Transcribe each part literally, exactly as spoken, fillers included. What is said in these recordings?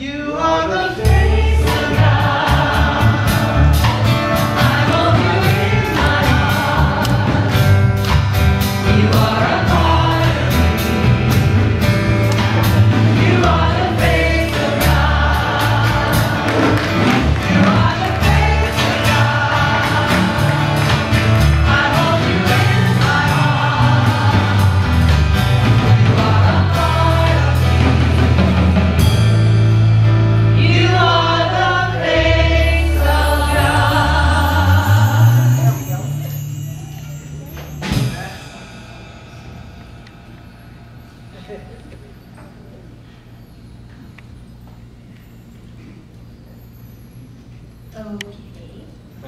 You are the face of God. I hold you in my heart. You are a part of me. You are the face of God. You are the face of God. I hold you in my heart. You are a part of me. You are the face of God. Okay.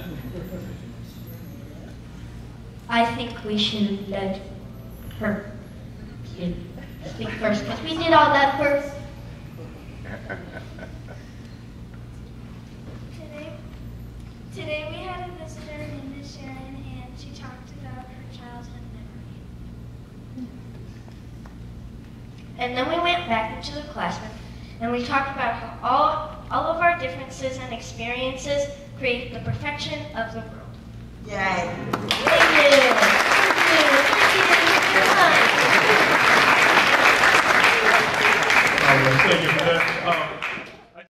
I think we should let her speak first, because we did all that first. Today, today we had a visitor named Miss Sharon, and she talked about her childhood memory. And then we went back into the classroom, and we talked about how all, all of our differences and experiences create the perfection of the world. Yay. Thank you.